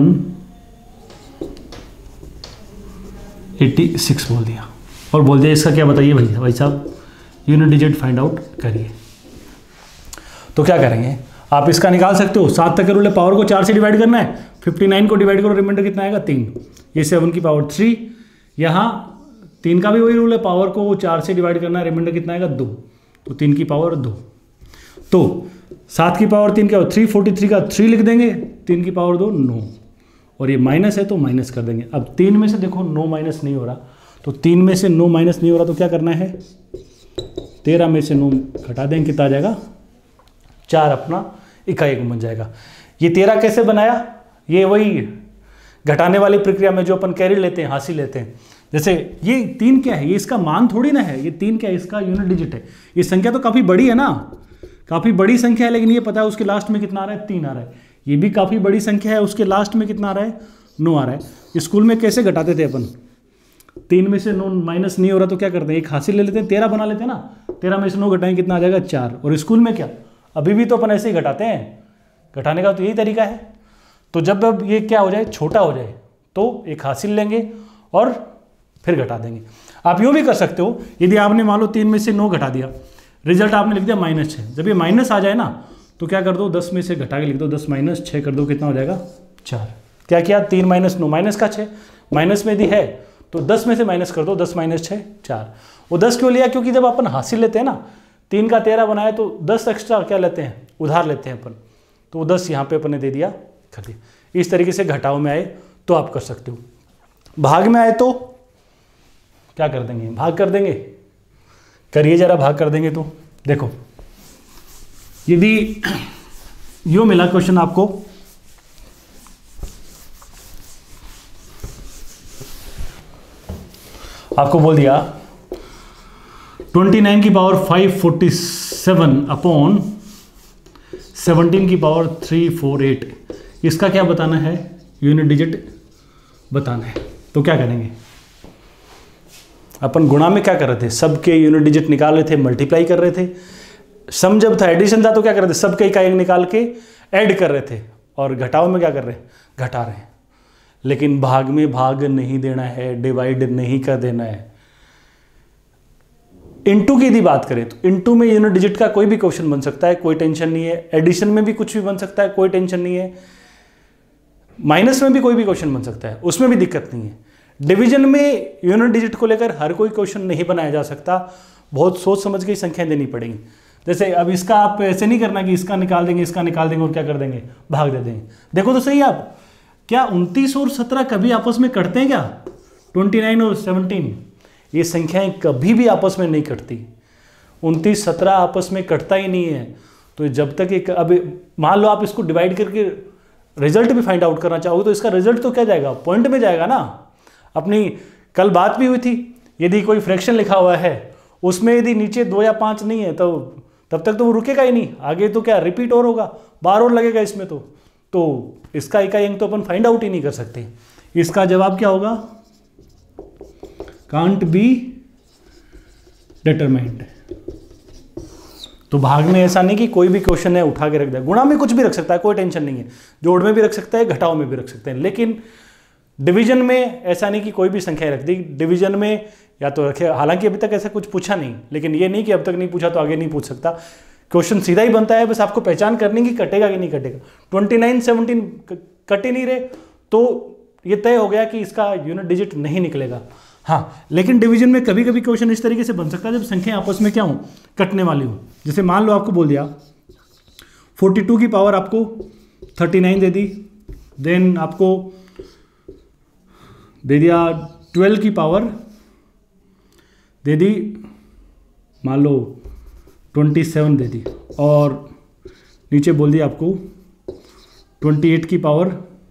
एट्टी सिक्स बोल दिया। और बोल दिया इसका क्या बताइए भैया, भाई साहब यूनिट डिजिट फाइंड आउट करिए। तो क्या करेंगे, आप इसका निकाल सकते हो। सात तक के रूल है, पावर को चार से डिवाइड करना है, फिफ्टी नाइन को डिवाइड करो, रिमाइंडर कितना आएगा, तीन। ये सेवन की पावर थ्री, यहाँ तीन का भी वही रूल है, पावर को चार से डिवाइड करना है, रिमाइंडर कितना आएगा, दो। तो तीन की पावर दो। तो सात की पावर तीन क्या हो, थ्री फोर्टी थ्री का थ्री लिख देंगे, तीन की पावर दो, नौ। और ये माइनस है तो माइनस कर देंगे। अब तीन में से देखो नौ माइनस नहीं हो रहा, तो तीन में से नौ माइनस नहीं हो रहा तो क्या करना है, तेरह में से नौ घटा देंगे, कितना आ जाएगा, चार अपना इकाई अंक बन जाएगा। ये तेरह कैसे बनाया, ये वही घटाने वाली प्रक्रिया में जो अपन कैरी लेते हैं, हासिल लेते हैं। जैसे ये तीन क्या है, ये इसका मान थोड़ी ना है, ये तीन क्या है, इसका यूनिट डिजिट है। ये संख्या तो काफ़ी बड़ी है ना, काफ़ी बड़ी संख्या है, लेकिन ये पता है उसके लास्ट में कितना आ रहा है, तीन आ रहा है। ये भी काफ़ी बड़ी संख्या है, उसके लास्ट में कितना आ रहा है, नौ आ रहा है। स्कूल में कैसे घटाते थे अपन, तीन में से नौ माइनस नहीं हो रहा तो क्या करते हैं, एक हासिल ले लेते हैं, तेरह बना लेते हैं ना, तेरह में से नौ घटाएंगे कितना आ जाएगा, चार। और स्कूल में क्या, अभी भी तो अपन ऐसे ही घटाते हैं, घटाने का तो यही तरीका है। तो जब अब ये क्या हो जाए, छोटा हो जाए, तो एक हासिल लेंगे और फिर घटा देंगे। आप यूँ भी कर सकते हो, यदि आपने मान लो तीन में से नौ घटा दिया, रिजल्ट आपने लिख दिया माइनस छः, जब ये माइनस आ जाए ना तो क्या कर दो, दस में से घटा के लिख दो, दस माइनस छः कर दो, कितना हो जाएगा, चार। क्या किया, तीन माइनस नौ, माइनस का छः, माइनस में यदि है तो दस में से माइनस कर दो, दस माइनस छः, चार। वो दस क्यों लिया, क्योंकि जब अपन हासिल लेते हैं ना, तीन का तेरह बनाया तो दस एक्स्ट्रा क्या लेते हैं, उधार लेते हैं अपन, तो वो दस यहाँ पे अपन ने दे दिया, कर दिया। इस तरीके से घटाव में आए तो आप कर सकते हो। भाग में आए तो क्या कर देंगे, भाग कर देंगे, करिए जरा, भाग कर देंगे तो देखो, यदि यो मिला क्वेश्चन आपको, आपको बोल दिया उनतीस की पावर पाँच सौ सैंतालीस अपॉन सत्रह की पावर तीन सौ अड़तालीस, इसका क्या बताना है, यूनिट डिजिट बताना है। तो क्या करेंगे, अपन गुणा में क्या कर रहे थे, सबके यूनिट डिजिट निकाल रहे थे, मल्टीप्लाई कर रहे थे। सम जब था, एडिशन था, तो क्या कर रहे थे, सबके इकाई अंक निकाल के ऐड कर रहे थे। और घटाव में क्या कर रहे हैं, घटा रहे हैं। लेकिन भाग में भाग नहीं देना है, डिवाइड नहीं कर देना है। इनटू की यदि बात करें तो इनटू में यूनिट डिजिट का कोई भी क्वेश्चन बन सकता है, कोई टेंशन नहीं है। एडिशन में भी कुछ भी बन सकता है, कोई टेंशन नहीं है। माइनस में भी कोई भी क्वेश्चन बन सकता है, उसमें भी दिक्कत नहीं है। डिवीजन में यूनिट डिजिट को लेकर हर कोई क्वेश्चन नहीं बनाया जा सकता, बहुत सोच समझ के संख्याएं देनी पड़ेंगी। जैसे अब इसका आप ऐसे नहीं करना कि इसका निकाल देंगे, इसका निकाल देंगे और क्या कर देंगे, भाग दे देंगे। देखो तो सही आप, क्या उनतीस और सत्रह कभी आपस में कटते हैं क्या, उनतीस और सत्रह, ये संख्याएं कभी भी आपस में नहीं कटती। उनतीस सत्रह आपस में कटता ही नहीं है। तो जब तक एक, अब मान लो आप इसको डिवाइड करके रिजल्ट भी फाइंड आउट करना चाहोगे तो इसका रिजल्ट तो क्या जाएगा, पॉइंट में जाएगा ना। अपनी कल बात भी हुई थी, यदि कोई फ्रैक्शन लिखा हुआ है उसमें यदि नीचे दो या पाँच नहीं है तो तब तक तो वो रुकेगा ही नहीं, आगे तो क्या रिपीट और होगा, बार और लगेगा इसमें। तो तो इसका इकाई अंक तो अपन फाइंड आउट ही नहीं कर सकते। इसका जवाब क्या होगा, कांट बी डिटरमाइंड। तो भाग में ऐसा नहीं कि कोई भी क्वेश्चन है उठा के रख दे, गुणा में कुछ भी रख सकता है, कोई टेंशन नहीं है, जोड़ में भी रख सकता है, घटाव में भी रख सकते हैं। लेकिन डिवीजन में ऐसा नहीं कि कोई भी संख्या रख दी, डिवीजन में या तो रखे, हालांकि अभी तक ऐसा कुछ पूछा नहीं, लेकिन ये नहीं कि अब तक नहीं पूछा तो आगे नहीं पूछ सकता। क्वेश्चन सीधा ही बनता है, बस आपको पहचान करनी कि कटेगा कि नहीं कटेगा। उनतीस सत्रह कट ही नहीं रहे तो ये तय हो गया कि इसका यूनिट डिजिट नहीं निकलेगा। हाँ, लेकिन डिवीजन में कभी कभी क्वेश्चन इस तरीके से बन सकता है जब संख्या आपस में क्या हो, कटने वाली हो। जैसे मान लो आपको बोल दिया बयालीस की पावर आपको उनतालीस दे दी, देन आपको दे दिया बारह की पावर दे दी, मान लो सत्ताईस दे दी, और नीचे बोल दिया आपको अट्ठाईस की पावर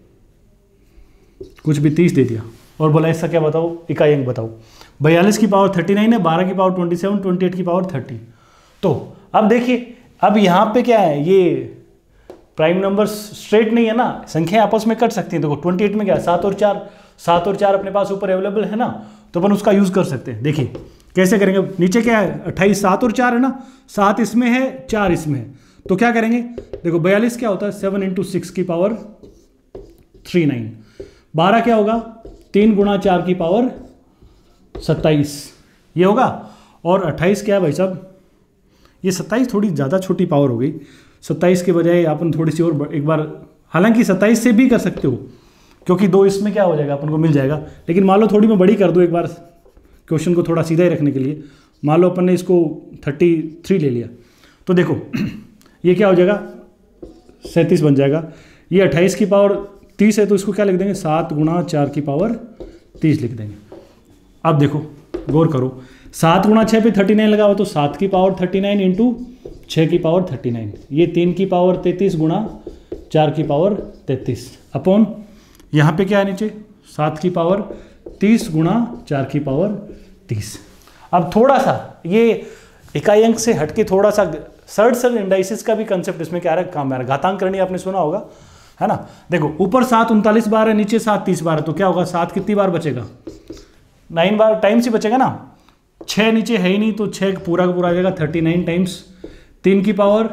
कुछ भी तीस दे दिया, और बोला इसका क्या बताओ, इकाई अंक बताओ। बयालीस की पावर उनतालीस है, बारह की पावर सत्ताईस, अट्ठाईस की पावर तीस। तो अब देखिए, अब यहाँ पे क्या है, ये प्राइम नंबर स्ट्रेट नहीं है ना, संख्या आपस में कट सकती हैं। देखो अट्ठाईस में क्या है, सात और चार, सात और चार अपने पास ऊपर अवेलेबल है ना, तो अपन उसका यूज़ कर सकते हैं। देखिए कैसे करेंगे, नीचे क्या है अट्ठाईस, सात और चार है ना, सात इसमें है, चार इसमें है, तो क्या करेंगे, देखो बयालीस क्या होता है, सेवन इंटू सिक्स की पावर थ्री नाइन, बारह क्या होगा, तीन गुणा चार की पावर सत्ताईस, ये होगा। और अट्ठाईस क्या है भाई साहब, ये सत्ताईस थोड़ी ज़्यादा छोटी पावर हो गई, सत्ताईस के बजाय अपन थोड़ी सी और एक बार, हालांकि सत्ताईस से भी कर सकते हो क्योंकि दो इसमें क्या हो जाएगा, अपन को मिल जाएगा। लेकिन मान लो थोड़ी मैं बड़ी कर दूँ एक बार, क्वेश्चन को थोड़ा सीधा ही रखने के लिए, मान लो अपन ने इसको तैंतीस ले लिया, तो देखो ये क्या हो जाएगा, सैंतीस बन जाएगा। ये अट्ठाईस की पावर तीस है तो इसको क्या लिख देंगे, सात गुणा चार की पावर तीस लिख देंगे। अब देखो गौर करो, सात गुणा छः पे थर्टी नाइन लगा हुआ तो सात की पावर थर्टी नाइन इंटू छः की पावर थर्टी नाइन, ये तीन की पावर तैंतीस गुणा चार की पावर तैंतीस अपॉन यहाँ पे क्या है नीचे सात की पावर तीस गुणा चार की पावर तीस। अब थोड़ा सा ये इकाई अंक से हटके थोड़ा सा सर्ड सर्ड इंडाइसिस का भी कंसेप्ट इसमें क्या है काम है, घातांक करनी आपने सुना होगा है ना। देखो ऊपर सात उनतालीस बार है, नीचे सात तीस बार है, तो क्या होगा सात कितनी बार बचेगा, नाइन बार टाइम्स ही बचेगा ना। छः नीचे है ही नहीं तो छः पूरा का पूरा आ जाएगा थर्टी नाइन टाइम्स तीन की पावर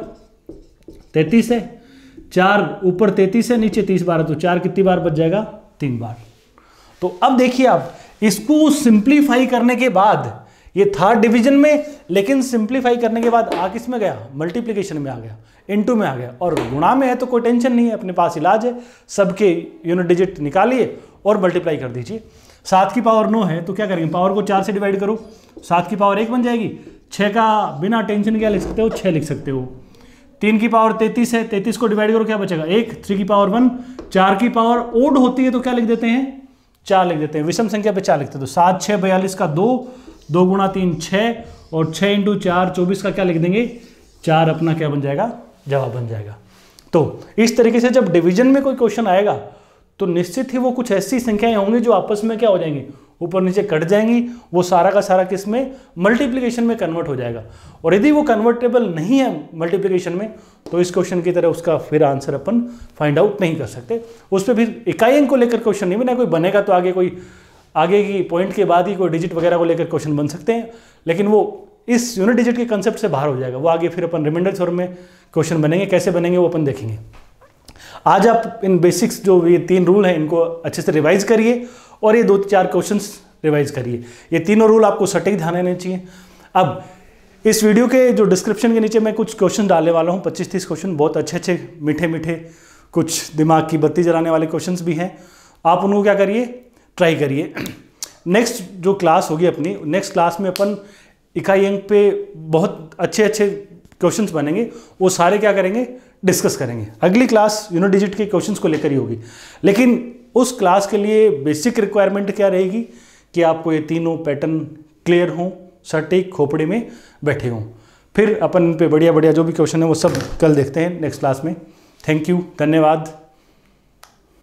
तैंतीस है, चार ऊपर तैंतीस है नीचे तीस बार है तो चार कितनी बार बच जाएगा, तीन बार। तो अब देखिए आप इसको सिंप्लीफाई करने के बाद ये था डिवीजन में, लेकिन सिंप्लीफाई करने के बाद आ किस में गया, मल्टीप्लिकेशन में आ गया, इनटू में आ गया, और गुणा में है तो कोई टेंशन नहीं है, अपने पास इलाज है, सबके यूनिट डिजिट निकालिए और मल्टीप्लाई कर दीजिए। सात की पावर नौ है तो क्या करेंगे, पावर को चार से डिवाइड करो, सात की पावर एक बन जाएगी, छः का बिना टेंशन क्या लिख सकते हो, छः लिख सकते हो। तीन की पावर तैंतीस है, तैंतीस को डिवाइड करो क्या बचेगा एक, थ्री की पावर वन, चार की पावर ओड होती है तो क्या लिख देते हैं, चार लिख देते हैं, विषम संख्या पे चार लिखते हैं तो सात छः बयालीस का दो, दो गुणा तीन छः और छः इंटू चार चौबीस का क्या लिख देंगे चार, अपना क्या बन जाएगा, जवाब बन जाएगा। तो इस तरीके से जब डिवीजन में कोई क्वेश्चन आएगा तो निश्चित ही वो कुछ ऐसी संख्याएं होंगी जो आपस में क्या हो जाएंगी, ऊपर नीचे कट जाएंगी, वो सारा का सारा किस में, मल्टीप्लिकेशन में कन्वर्ट हो जाएगा। और यदि वो कन्वर्टेबल नहीं है मल्टीप्लिकेशन में तो इस क्वेश्चन की तरह उसका फिर आंसर अपन फाइंड आउट नहीं कर सकते। उस पर फिर इकाई अंक को लेकर क्वेश्चन नहीं बना, कोई बनेगा तो आगे कोई आगे की पॉइंट के बाद ही कोई डिजिट वगैरह को लेकर क्वेश्चन बन सकते हैं, लेकिन वो इस यूनिट डिजिट के कंसेप्ट से बाहर हो जाएगा, वो आगे फिर अपन रिमाइंडर थ्योरम में क्वेश्चन बनेंगे, कैसे बनेंगे वो अपन देखेंगे। आज आप इन बेसिक्स जो ये तीन रूल हैं इनको अच्छे से रिवाइज करिए और ये दो चार क्वेश्चंस रिवाइज करिए, ये तीनों रूल आपको सटीक ध्यान रहने चाहिए। अब इस वीडियो के जो डिस्क्रिप्शन के नीचे मैं कुछ क्वेश्चन डालने वाला हूँ, पच्चीस तीस क्वेश्चन, बहुत अच्छे अच्छे मीठे मीठे, कुछ दिमाग की बत्ती जलाने वाले क्वेश्चंस भी हैं, आप उनको क्या करिए, ट्राई करिए। नेक्स्ट जो क्लास होगी अपनी, नेक्स्ट क्लास में अपन इकाई अंक पे बहुत अच्छे अच्छे क्वेश्चंस बनेंगे, वो सारे क्या करेंगे, डिस्कस करेंगे। अगली क्लास यूनिट डिजिट के क्वेश्चंस को लेकर ही होगी, लेकिन उस क्लास के लिए बेसिक रिक्वायरमेंट क्या रहेगी कि आपको ये तीनों पैटर्न क्लियर हों, सटीक खोपड़ी में बैठे हों। फिर अपन पे बढ़िया बढ़िया जो भी क्वेश्चन है वो सब कल देखते हैं नेक्स्ट क्लास में। थैंक यू, धन्यवाद।